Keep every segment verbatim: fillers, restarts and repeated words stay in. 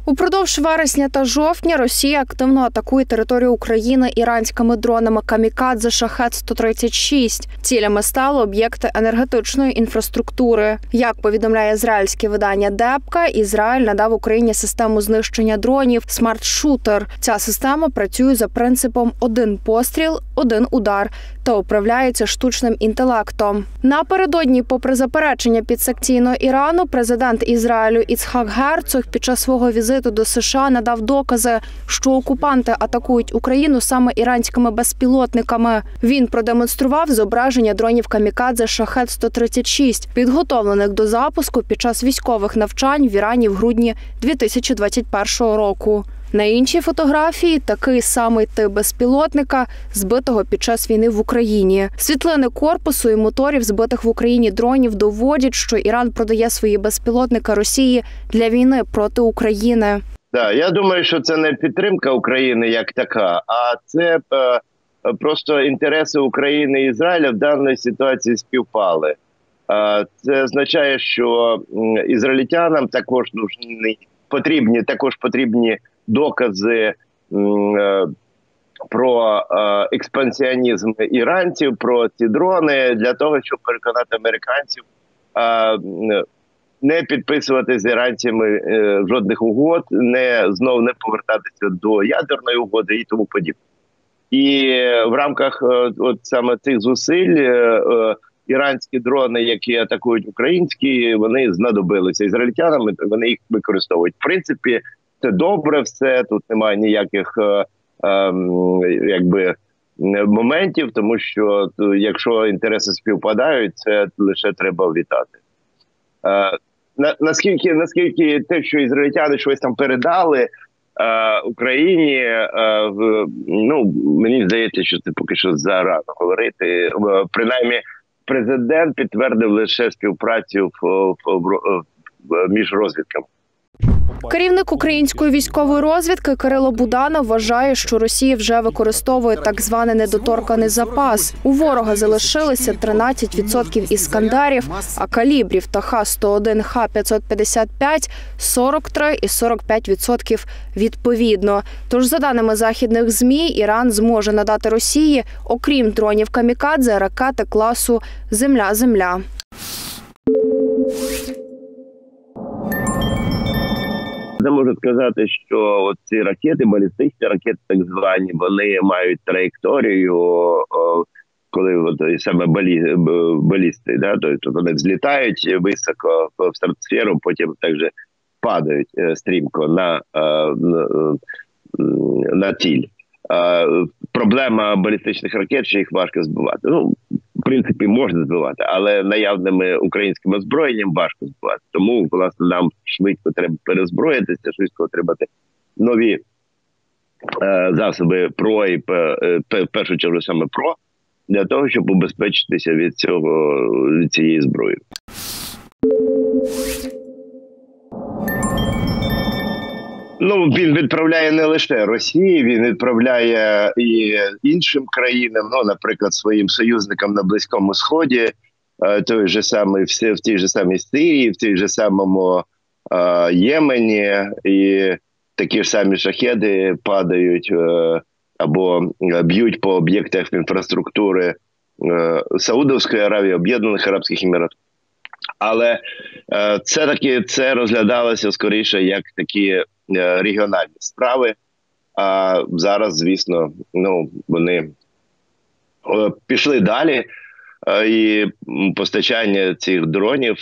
Упродовж вересня та жовтня Росія активно атакує територію України іранськими дронами «Камікадзе» «Шахед сто тридцять шість». Цілями стали об'єкти енергетичної інфраструктури. Як повідомляє ізраїльське видання «Депка», Ізраїль надав Україні систему знищення дронів «Смарт Шутер». Ця система працює за принципом «один постріл, один удар» та управляється штучним інтелектом. Напередодні, попри заперечення підсанкційного Ірану, президент Ізраїлю Іцхак Герцог під час свого візиту до США надав докази, що окупанти атакують Україну саме іранськими безпілотниками. Він продемонстрував зображення дронів «Камікадзе» «Шахед сто тридцять шість», підготовлених до запуску під час військових навчань в Ірані в грудні дві тисячі двадцять першого року. На іншій фотографії такий самий тип безпілотника, збитого під час війни в Україні. Світлини корпусу і моторів збитих в Україні дронів доводять, що Іран продає свої безпілотники Росії для війни проти України. Да, я думаю, що це не підтримка України як така, а це е, просто інтереси України і Ізраїля в даній ситуації співпали. Е, це означає, що ізраїльтянам також нужні, потрібні, також потрібні докази е, про е, експансіонізм іранців, про ці дрони, для того, щоб переконати американців е, не підписувати з іранцями е, жодних угод, не знов не повертатися до ядерної угоди і тому подібне. І в рамках е, от саме цих зусиль е, е, іранські дрони, які атакують українські, вони знадобилися ізраїльтянам, вони їх використовують. В принципі, це добре все, тут немає ніяких е, е, якби моментів, тому що якщо інтереси співпадають, це лише треба вітати. Е, на, наскільки, наскільки те, що ізраїльтяни щось там передали е, Україні, е, в, ну, мені здається, що це поки що зарано говорити. Е, принаймні, президент підтвердив лише співпрацю в, в, в, в, між розвідками. Керівник української військової розвідки Кирило Буданов вважає, що Росія вже використовує так званий недоторканий запас. У ворога залишилися тринадцять відсотків іскандерів, а калібрів та Х сто один, Х п'ятсот п'ятдесят п'ять – сорок три і сорок п'ять відсотків відповідно. Тож, за даними західних ЗМІ, Іран зможе надати Росії, окрім дронів «Камікадзе», ракети класу «Земля-Земля». Я можу сказати, що от ці ракети, балістичні ракети так звані, вони мають траєкторію, коли от, саме балі, балісти, да, тобто вони взлітають високо в стратосферу, потім також падають стрімко на, на, на ціль. Проблема балістичних ракет, що їх важко збивати. Ну, в принципі, можна збивати, але наявними українським озброєнням важко збивати. Тому, власне, нам швидко треба перезброїтися, швидко отримати нові е, засоби ПРО і е, в першу чергу саме ПРО, для того, щоб убезпечитися від цього, від цієї зброї. Ну, він відправляє не лише Росії, він відправляє і іншим країнам, ну, наприклад, своїм союзникам на Близькому Сході, той же самий, в тій же самій Сирії, в тій же самому е, Ємені, і такі ж самі шахеди падають е, або б'ють по об'єктах інфраструктури е, Саудовської Аравії, Об'єднаних Арабських Еміратів. Але е, це таки це розглядалося скоріше як такі регіональні справи, а зараз, звісно, ну, вони пішли далі, і постачання цих дронів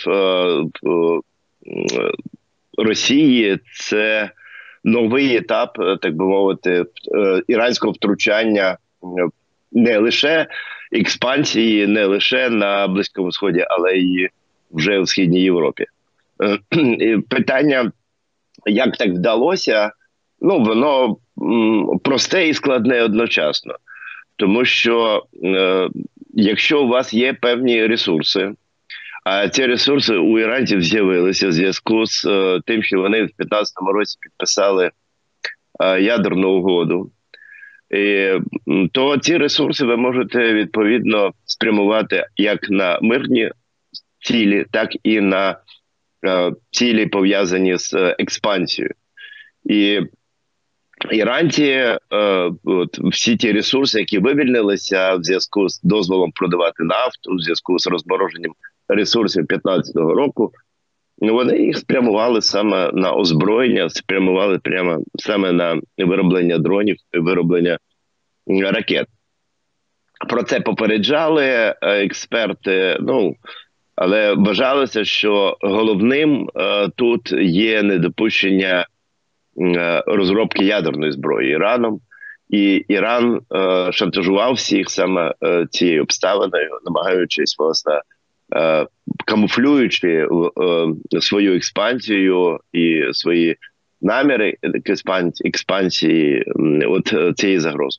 Росії – це новий етап, так би мовити, іранського втручання не лише експансії, не лише на Близькому Сході, але й вже в Східній Європі. Питання, як так вдалося, ну, воно м, просте і складне одночасно. Тому що, е, якщо у вас є певні ресурси, а ці ресурси у іранців з'явилися в зв'язку з е, тим, що вони в дві тисячі п'ятнадцятому році підписали е, ядерну угоду, і, то ці ресурси ви можете, відповідно, спрямувати як на мирні цілі, так і на цілі, пов'язані з експансією. І іранці, е, от, всі ті ресурси, які вивільнилися в зв'язку з дозволом продавати нафту, в зв'язку з розмороженням ресурсів п'ятнадцятого року, вони їх спрямували саме на озброєння, спрямували прямо саме на вироблення дронів, вироблення ракет. Про це попереджали експерти, ну, але вважалося, що головним е, тут є недопущення е, розробки ядерної зброї Іраном. І Іран е, шантажував всіх саме е, цією обставиною, намагаючись, власне, е, камуфлюючи е, свою експансію і свої наміри експансії, експансії от цієї загрози.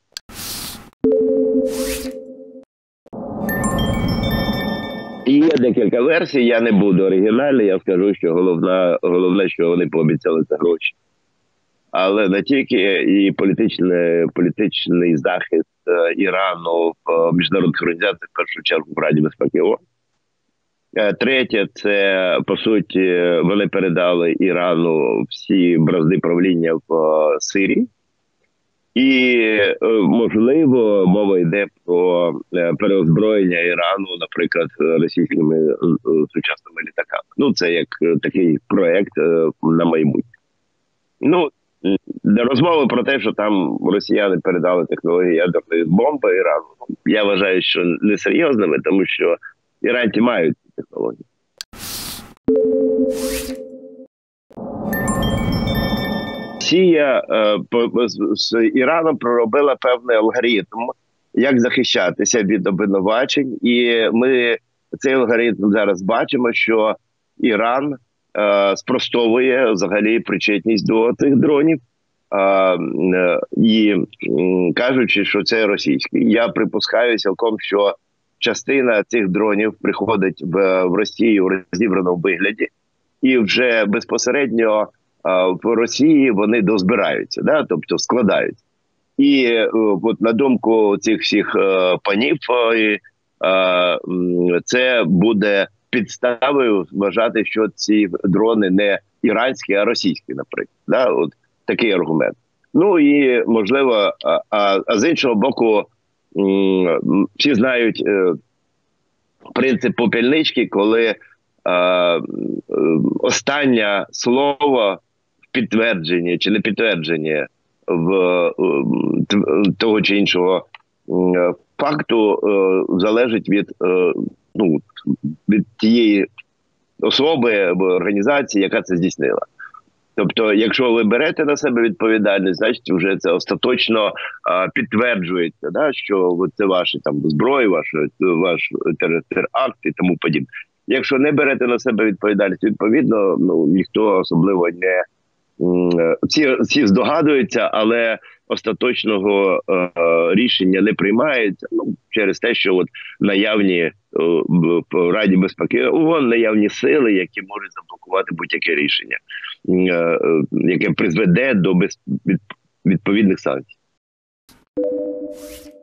Є декілька версій, я не буду оригінальний, я скажу, що головна, головне, що вони пообіцяли, це гроші. Але не тільки і політичний, політичний захист Ірану в міжнародних організаціях, в першу чергу в Раді безпеки ООН. Третє, це, по суті, вони передали Ірану всі бразди правління в Сирії. І, можливо, мова йде про переозброєння Ірану, наприклад, російськими сучасними літаками. Ну, це як такий проєкт на майбутнє. Ну, для розмови про те, що там росіяни передали технології ядерної бомби Ірану, я вважаю, що несерйозними, тому що іранці мають ці технології. Росія е, з Іраном проробила певний алгоритм, як захищатися від обвинувачень. І ми цей алгоритм зараз бачимо, що Іран е, спростовує взагалі причетність до цих дронів. Е, і е, кажучи, що це російські. Я припускаю цілком, що частина цих дронів приходить в, в Росію в розібраному вигляді. І вже безпосередньо в Росії вони дозбираються, да? Тобто складаються. І от на думку цих всіх е, панів, е, це буде підставою вважати, що ці дрони не іранські, а російські, наприклад. Да? От такий аргумент. Ну і, можливо, а, а з іншого боку, м, всі знають е, принцип попільнички, коли е, е, останнє слово підтвердження чи не підтвердження в того чи іншого факту залежить від, ну, від тієї особи або організації, яка це здійснила. Тобто, якщо ви берете на себе відповідальність, значить вже це остаточно а, підтверджується, да, що це ваші там зброї, ваш, ваш теракт і тому подібне. Якщо не берете на себе відповідальність, відповідно, ну, ніхто особливо не Всі, всі здогадуються, але остаточного е, рішення не приймається, ну, через те, що от наявні е, в Раді безпеки ООН наявні сили, які можуть заблокувати будь-яке рішення, е, е, яке призведе до без, від, відповідних санкцій.